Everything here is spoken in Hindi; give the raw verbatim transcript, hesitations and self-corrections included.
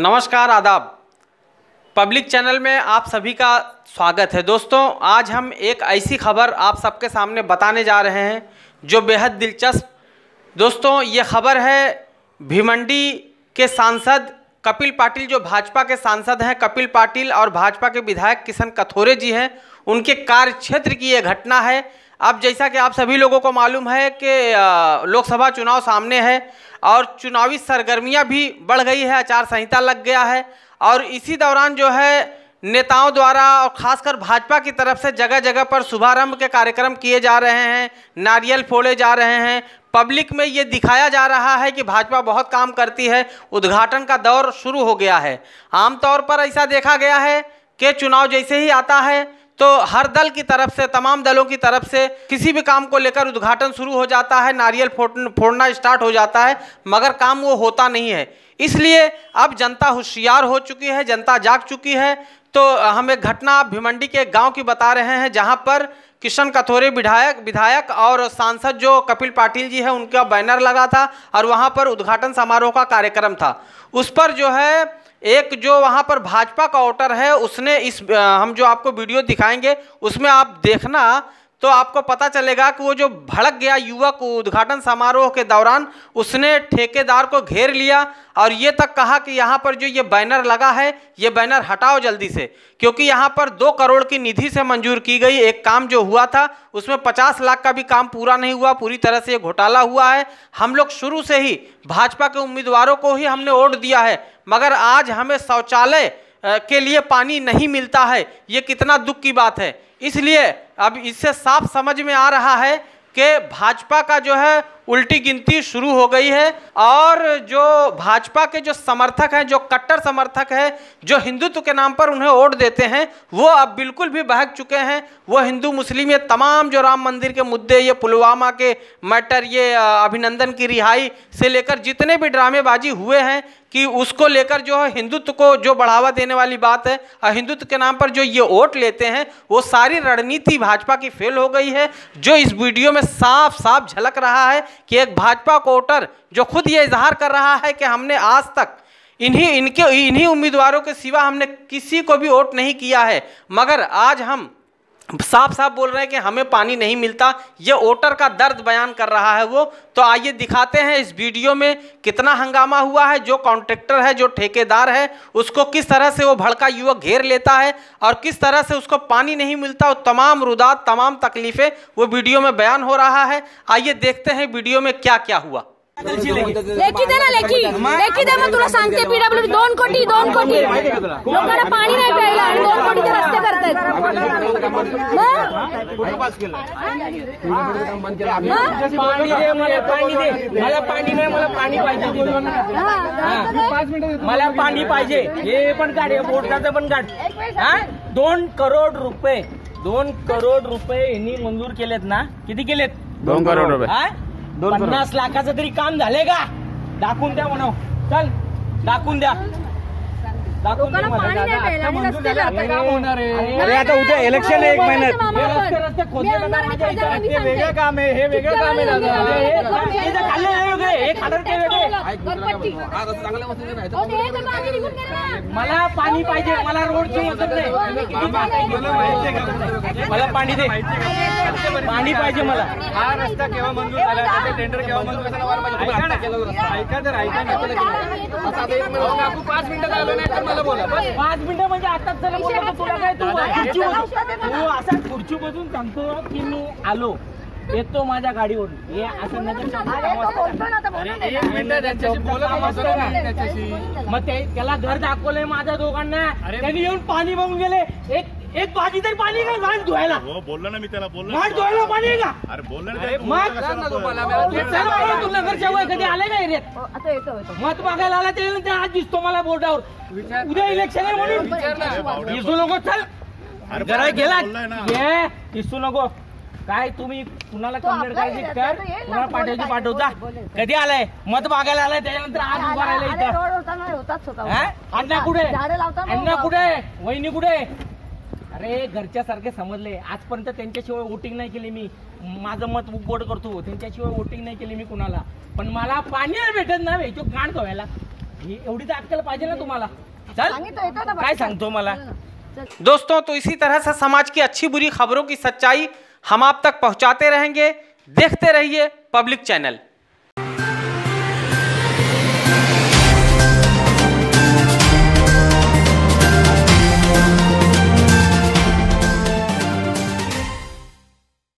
नमस्कार, आदाब। पब्लिक चैनल में आप सभी का स्वागत है। दोस्तों, आज हम एक ऐसी खबर आप सबके सामने बताने जा रहे हैं जो बेहद दिलचस्प। दोस्तों, ये खबर है भिवंडी के सांसद कपिल पाटिल, जो भाजपा के सांसद हैं कपिल पाटिल, और भाजपा के विधायक किशन कथोरे जी हैं, उनके कार्य क्षेत्र की ये घटना है। अब जैसा कि आप सभी लोगों को मालूम है कि लोकसभा चुनाव सामने है और चुनावी सरगर्मियां भी बढ़ गई है, आचार संहिता लग गया है, और इसी दौरान जो है नेताओं द्वारा और खासकर भाजपा की तरफ से जगह जगह पर शुभारंभ के कार्यक्रम किए जा रहे हैं, नारियल फोड़े जा रहे हैं। पब्लिक में ये दिखाया जा रहा है कि भाजपा बहुत काम करती है, उद्घाटन का दौर शुरू हो गया है। आमतौर पर ऐसा देखा गया है कि चुनाव जैसे ही आता है तो हर दल की तरफ से, तमाम दलों की तरफ से किसी भी काम को लेकर उद्घाटन शुरू हो जाता है, नारियल फोड़ना स्टार्ट हो जाता है, मगर काम वो होता नहीं है। इसलिए अब जनता होशियार हो चुकी है, जनता जाग चुकी है। तो हम एक घटना भिवंडी के गांव की बता रहे हैं, जहां पर किशन कथोरे विधायक विधायक और सांसद जो कपिल पाटिल जी हैं, उनका बैनर लगा था और वहां पर उद्घाटन समारोह का कार्यक्रम था। उस पर जो है एक जो वहां पर भाजपा का वोटर है, उसने इस हम जो आपको वीडियो दिखाएंगे उसमें आप देखना तो आपको पता चलेगा कि वो जो भड़क गया युवक उद्घाटन समारोह के दौरान, उसने ठेकेदार को घेर लिया और ये तक कहा कि यहाँ पर जो ये बैनर लगा है, ये बैनर हटाओ जल्दी से, क्योंकि यहाँ पर दो करोड़ की निधि से मंजूर की गई एक काम जो हुआ था, उसमें पचास लाख का भी काम पूरा नहीं हुआ। पूरी तरह से ये घोटाला हुआ है। हम लोग शुरू से ही भाजपा के उम्मीदवारों को ही हमने वोट दिया है, मगर आज हमें शौचालय के लिए पानी नहीं मिलता है। ये कितना दुख की बात है। इसलिए अब इससे साफ समझ में आ रहा है कि भाजपा का जो है उल्टी गिनती शुरू हो गई है, और जो भाजपा के जो समर्थक हैं, जो कट्टर समर्थक हैं, जो हिंदुत्व के नाम पर उन्हें वोट देते हैं, वो अब बिल्कुल भी बहक चुके हैं। वो हिंदू मुस्लिम ये तमाम जो राम मंदिर के मुद्दे, ये पुलवामा के मैटर, ये अभिनंदन की रिहाई से लेकर जितने भी ड्रामेबाजी हुए हैं कि उसको लेकर जो है हिंदुत्व को जो बढ़ावा देने वाली बात है, हिंदुत्व के नाम पर जो ये वोट लेते हैं, वो सारी रणनीति भाजपा की फेल हो गई है। जो इस वीडियो में साफ साफ झलक रहा है कि एक भाजपा वोटर जो खुद ये इजहार कर रहा है कि हमने आज तक इन्हीं इनके इन्हीं उम्मीदवारों के सिवा हमने किसी को भी वोट नहीं किया है, मगर आज हम साफ साफ बोल रहे हैं कि हमें पानी नहीं मिलता। ये वोटर का दर्द बयान कर रहा है वो। तो आइए दिखाते हैं इस वीडियो में कितना हंगामा हुआ है। जो कॉन्ट्रैक्टर है, जो ठेकेदार है, उसको किस तरह से वो भड़का युवक घेर लेता है और किस तरह से उसको पानी नहीं मिलता। वो तमाम रुदात, तमाम तकलीफें वो वीडियो में बयान हो रहा है। आइए देखते हैं वीडियो में क्या क्या हुआ। लेखी दे ना, लेखी लेखी दे, मग तुला सांगते पीडब्ल्यूडी दोन कोटी दोन कोटी लोकांना पाणी नाही प्यायला आणि दोन कोटीचे रस्ते करतायत। पाणी दे, मला पाणी नाही, मला पाणी पाहिजे, मला पाणी पाहिजे। हे पण काढ, बोर्डाचं पण काढ। हा, दोन करोड रुपये दोन करोड रुपये यांनी मंजूर केलेत ना? किती केलेत? दोन करोड रुपये हा, पन्नास लाखाचं तरी काम झाले का? दाखवून द्या म्हणाव, चल दाखवून द्या, दाखवून द्या मला। काम होणार आहे। अरे आता उद्या इलेक्शन आहे, एक महिन्यात रस्ते रस्ते खोदले ना, ते वेगळं काम आहे, हे वेगळं काम आहे दादा। हे खाल्ले वेगळे, हे खाल्लं ते वेगळे। मला पाणी पाहिजे, मला रोडची मदत नाही, मला पाणी दे, पाणी पाहिजे मला। हा रस्ता केव्हा मंजूर झाला, त्याचे टेंडर केव्हा मंजूर झालं? ऐका तर ऐका ना, पाच मिनिटं झालं नाही तर मला बोला। पाच मिनिटं म्हणजे आताच त्याला बोलतो, तुला काय? तू तू असा खुर्ची बसून सांगतो की मी आलो, येतो माझ्या गाडीवरून, हे असं नगर मग त्याला घर दाखवलंय माझ्या दोघांना, त्यांनी येऊन पाणी बघून गेले। एक एक बाजी तरी पाणी का घाण धुवायला? बोललो ना मी त्याला, बोललो घाण धुवायला पाणी आहे का? अरे बोललो तू नगरसेवक कधी आले का एरियात? मत बघायला आला ते आज दिसतो मला बोर्डावर, उद्या इलेक्शन आहे म्हणून दिसू नको। चल जरा गेला घे, दिसू नको। काय तुम्ही कुणाला कंप्लेंट करायची कर, कुणाला पाठवायची पाठवता? कधी आलाय? मत मागायला आलाय, त्याच्यानंतर आज उभा राहिला इथं। अण्णा कुठे? अण्णा कुठे? वहिनी कुठे? अरे घरच्या सारखे समजले। आजपर्यंत त्यांच्याशिवाय वोटिंग नाही केली मी, माझं मत बोर्ड करतो, त्यांच्याशिवाय वोटिंग नाही केली मी कुणाला। पण मला पाणी भेटत नाही, तो घाण धुवायला ही एवढी तर अक्कल पाहिजे ना तुम्हाला. चल काय सांगतो मला. दोस्तों तो इसी तरह से समाज की अच्छी बुरी खबरों की सच्चाई हम आप तक पहुंचाते रहेंगे. देखते रहिए पब्लिक चैनल.